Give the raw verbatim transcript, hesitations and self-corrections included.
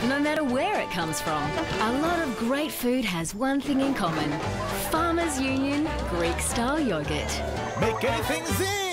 no matter where it comes from. A lot of great food has one thing in common. Farmers Union Greek-style yogurt. Make anything zing!